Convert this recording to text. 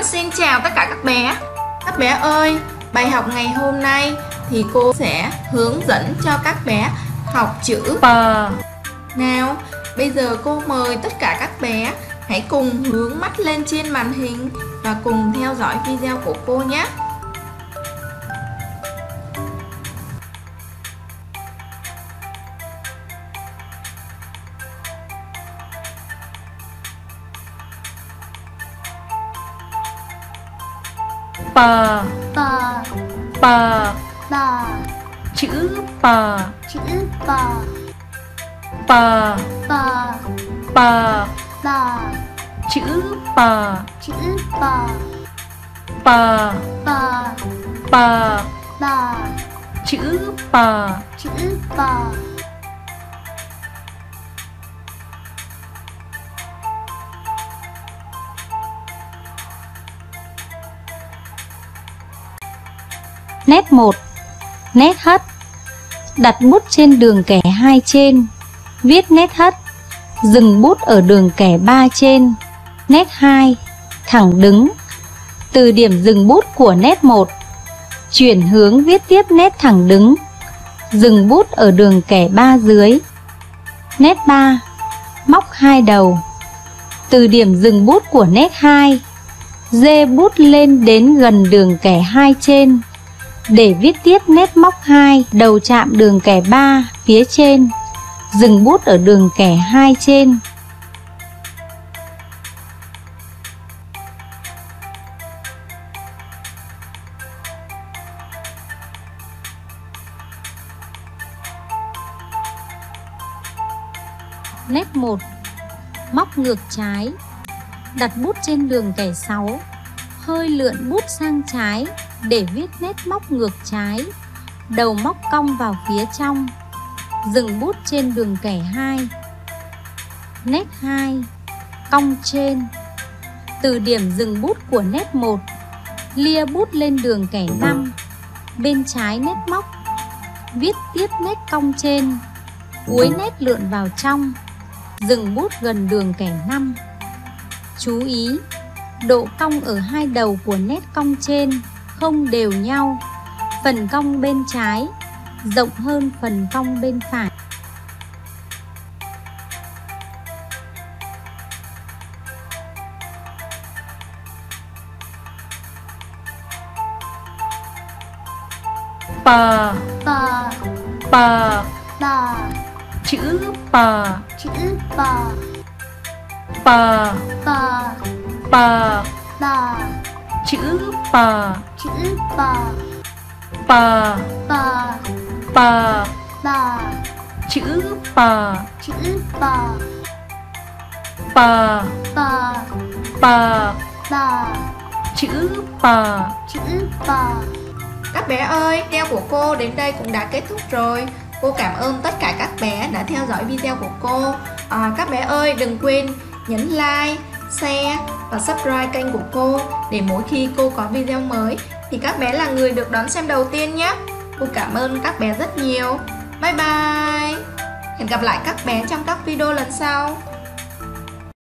xin chào tất cả các bé. Các bé ơi, bài học ngày hôm nay thì cô sẽ hướng dẫn cho các bé học chữ P. Nào, bây giờ cô mời tất cả các bé hãy cùng hướng mắt lên trên màn hình và cùng theo dõi video của cô nhé. P, P, P, P, chữ P, chữ P, P, P, P, P, chữ P, chữ P, P, P, P, P, chữ P. chữ P. Nét 1. Nét hất. Đặt bút trên đường kẻ 2 trên, viết nét hất. Dừng bút ở đường kẻ 3 trên. Nét 2. Thẳng đứng. Từ điểm dừng bút của nét 1, chuyển hướng viết tiếp nét thẳng đứng. Dừng bút ở đường kẻ 3 dưới. Nét 3. Móc 2 đầu. Từ điểm dừng bút của nét 2, dê bút lên đến gần đường kẻ 2 trên. Để viết tiếp nét móc 2 đầu chạm đường kẻ 3 phía trên. Dừng bút ở đường kẻ 2 trên. Nét 1. Móc ngược trái. Đặt bút trên đường kẻ 6, hơi lượn bút sang trái để viết nét móc ngược trái. Đầu móc cong vào phía trong. Dừng bút trên đường kẻ 2. Nét 2. Cong trên. Từ điểm dừng bút của nét 1, lia bút lên đường kẻ 5, bên trái nét móc. Viết tiếp nét cong trên, cuối nét lượn vào trong. Dừng bút gần đường kẻ 5. Chú ý, độ cong ở hai đầu của nét cong trên không đều nhau. Phần cong bên trái rộng hơn phần cong bên phải. P, P, P, P, chữ P, chữ P, P, P, P, P, chữ P, chữ P, P, P, P, P, chữ P, chữ P, P, P, P, P, chữ P. chữ P. Các bé ơi, video của cô đến đây cũng đã kết thúc rồi. Cô cảm ơn tất cả các bé đã theo dõi video của cô. Các bé ơi, đừng quên nhấn like, share và subscribe kênh của cô để mỗi khi cô có video mới thì các bé là người được đón xem đầu tiên nhé. Cô cảm ơn các bé rất nhiều. Bye bye. Hẹn gặp lại các bé trong các video lần sau.